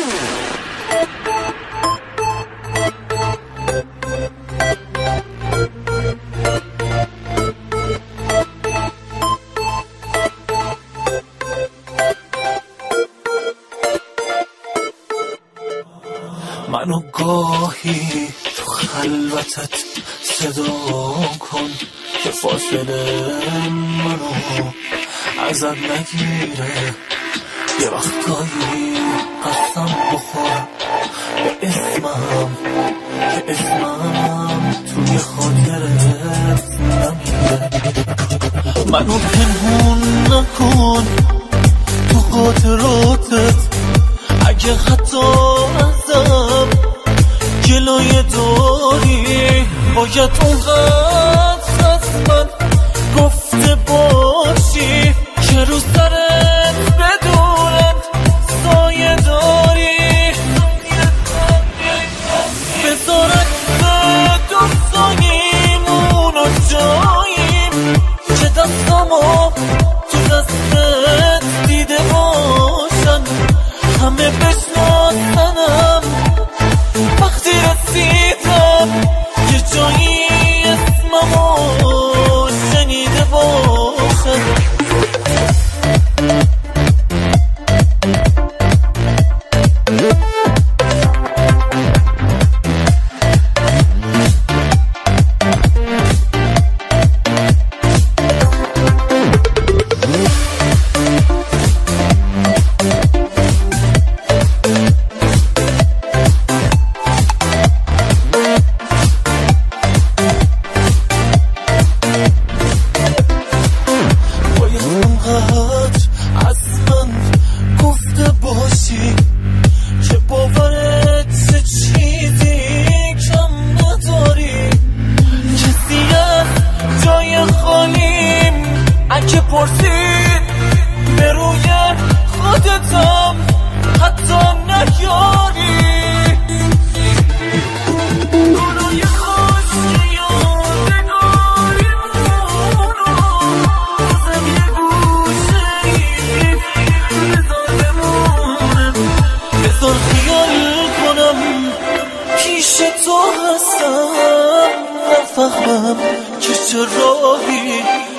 منو گاهی تو خلوتت صدا کن که فاصله منو ازت نگیره. یه وقتایی قسم بخور به اسمم که اسمم توی خاطرت نمیره. منو پنهون نکن تو خاطراتت، اگه حتی ازم گلایه داری باید اونقدر از من گفته باشی که رو سرت بدونم سایه داری. بذارت به دوستاییمونو جاییم که دستامو تو دستت دیده باشن، همه بشناسنم وقتی رسیدم یه جایی اسممو شنیده باشن. که باورت چیزی کم نداری، کسی از جای خالیم اگه پرسید به روی خودتم حتی نیاری. گلای خوش که یادگاری مونو بازم یه گوشه ای بذار بمونم. بذار خیال کنم پیش تو هستم، نفهمم که چه راهی